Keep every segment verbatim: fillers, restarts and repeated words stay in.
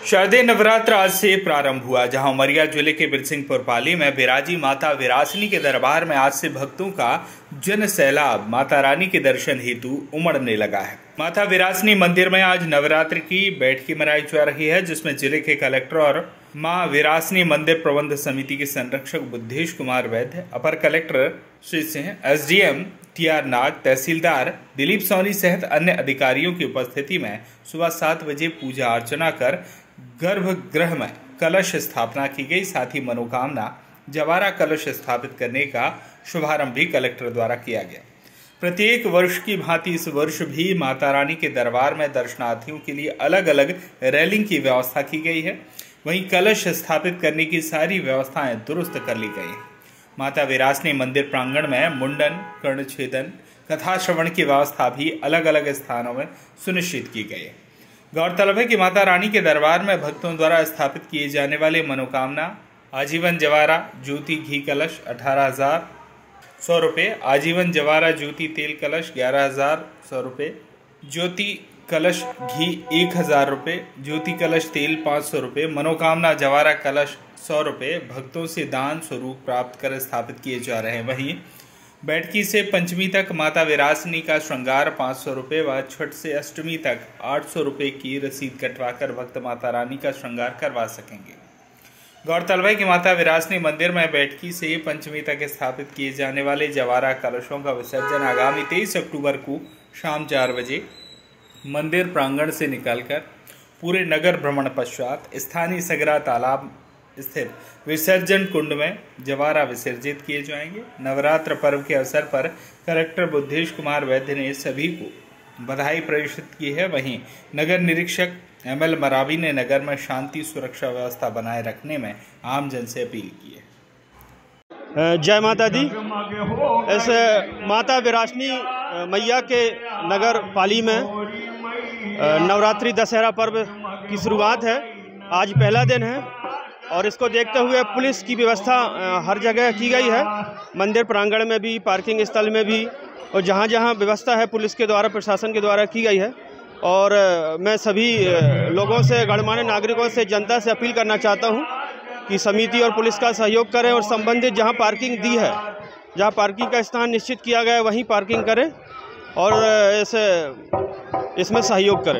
शारदीय नवरात्र आज से प्रारंभ हुआ, जहां उमरिया जिले के बिरसिंहपुर पाली में विराजी माता विरासनी के दरबार में आज से भक्तों का जन सैलाब माता रानी के दर्शन हेतु उमड़ने लगा है। माता विरासनी मंदिर में आज नवरात्र की बैठकी मनाई जा रही है, जिसमें जिले के कलेक्टर और मां विरासनी मंदिर प्रबंध समिति के संरक्षक बुद्धेश कुमार वैद्य, अपर collector Shri Singh, SDM T R Nag, tehsildar Dilip Soni सहित अन्य अधिकारियों की उपस्थिति में सुबह सात बजे पूजा अर्चना कर गर्भगृह में कलश स्थापना की गई। साथ ही मनोकामना जवारा कलश स्थापित करने का शुभारंभ भी कलेक्टर द्वारा किया गया। प्रत्येक वर्ष की भांति इस वर्ष भी माता रानी के दरबार में दर्शनार्थियों के लिए अलग अलग रैलिंग की व्यवस्था की गई है। वहीं कलश स्थापित करने की सारी व्यवस्थाएं दुरुस्त कर ली गई हैं। माता विरासनी मंदिर प्रांगण में मुंडन, कर्णछेदन, कथा श्रवण की व्यवस्था भी अलग अलग स्थानों में सुनिश्चित की गई है। गौरतलब है कि माता रानी के दरबार में भक्तों द्वारा स्थापित किए जाने वाले मनोकामना आजीवन जवारा ज्योति घी कलश अठारह हजार सौ रुपये, आजीवन जवारा ज्योति तेल कलश ग्यारह हजार सौ रुपये, ज्योति कलश घी एक हजार रुपये, ज्योति कलश तेल पाँच सौ रुपये, मनोकामना जवारा कलश सौ रुपये भक्तों से दान स्वरूप प्राप्त कर स्थापित किए जा रहे हैं। वहीं बैठकी से पंचमी तक माता विरासनी का श्रृंगार पाँच सौ रुपये व छठ से अष्टमी तक आठ सौ रुपये की रसीद कटवाकर भक्त माता रानी का श्रृंगार करवा सकेंगे। गौरतलब है कि माता विरासनी मंदिर में बैठकी से पंचमी तक स्थापित किए जाने वाले जवारा कलशों का विसर्जन आगामी तेईस अक्टूबर को शाम चार बजे मंदिर प्रांगण से निकलकर पूरे नगर भ्रमण पश्चात स्थानीय सगरा तालाब स्थित विसर्जन कुंड में जवारा विसर्जित किए जाएंगे। नवरात्र पर्व के अवसर पर कलेक्टर बुद्धेश कुमार वैद्य ने सभी को बधाई प्रेषित की है। वहीं नगर निरीक्षक एम एल मरावी ने नगर में शांति सुरक्षा व्यवस्था बनाए रखने में आम जन से अपील की है। जय माता दी। ऐसे माता विरासनी मैया के नगर पाली में नवरात्रि दशहरा पर्व की शुरुआत है। आज पहला दिन है और इसको देखते हुए पुलिस की व्यवस्था हर जगह की गई है। मंदिर प्रांगण में भी, पार्किंग स्थल में भी, और जहाँ जहाँ व्यवस्था है पुलिस के द्वारा, प्रशासन के द्वारा की गई है। और मैं सभी लोगों से, गणमान्य नागरिकों से, जनता से अपील करना चाहता हूँ कि समिति और पुलिस का सहयोग करें और संबंधित जहाँ पार्किंग दी है, जहाँ पार्किंग का स्थान निश्चित किया गया है वहीं पार्किंग करें और ऐसे इसमें सहयोग करें।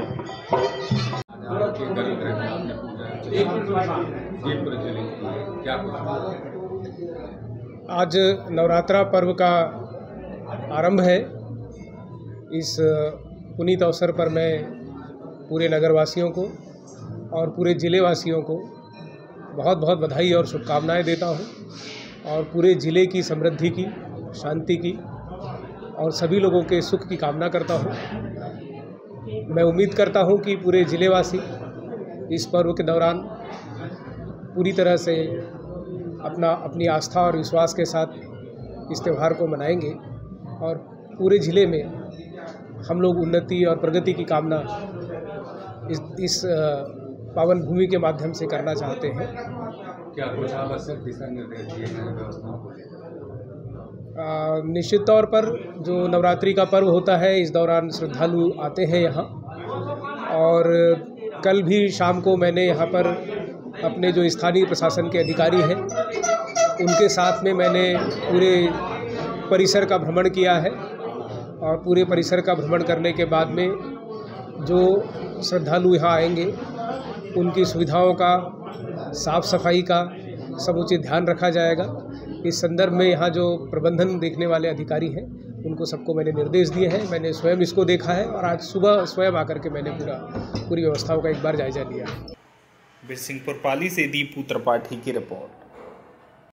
आज नवरात्रा पर्व का आरंभ है। इस पुनीत अवसर पर मैं पूरे नगरवासियों को और पूरे ज़िले वासियों को बहुत बहुत बधाई और शुभकामनाएं देता हूं और पूरे ज़िले की समृद्धि की, शांति की और सभी लोगों के सुख की कामना करता हूं। मैं उम्मीद करता हूं कि पूरे ज़िले वासी इस पर्व के दौरान पूरी तरह से अपना अपनी आस्था और विश्वास के साथ इस त्यौहार को मनाएंगे और पूरे ज़िले में हम लोग उन्नति और प्रगति की कामना इस इस पावन भूमि के माध्यम से करना चाहते हैं। क्या कुछ आवश्यक दिशा निर्देश दिए हैं व्यवस्थाओं को लेकर? निश्चित तौर पर जो नवरात्रि का पर्व होता है, इस दौरान श्रद्धालु आते हैं यहाँ, और कल भी शाम को मैंने यहाँ पर अपने जो स्थानीय प्रशासन के अधिकारी हैं उनके साथ में मैंने पूरे परिसर का भ्रमण किया है और पूरे परिसर का भ्रमण करने के बाद में जो श्रद्धालु यहाँ आएंगे उनकी सुविधाओं का, साफ सफाई का समुचित ध्यान रखा जाएगा। इस संदर्भ में यहाँ जो प्रबंधन देखने वाले अधिकारी हैं उनको सबको मैंने निर्देश दिए हैं। मैंने स्वयं इसको देखा है और आज सुबह स्वयं आकर के मैंने पूरा पूरी व्यवस्थाओं का एक बार जायजा लिया। बिरसिंहपुर पाली से दीपू त्रिपाठी की रिपोर्ट।